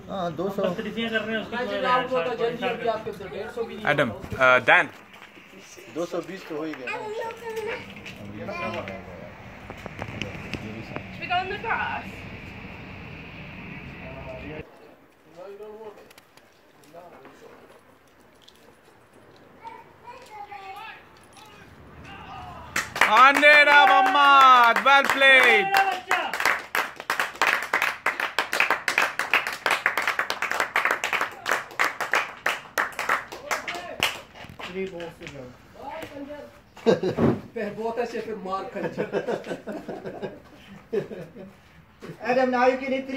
हाँ 200 Adam Dan 220 तो हो ही गया। Hundred of Hammad, well played. बहुत अच्छे फिर मार खंजर एडम नायक की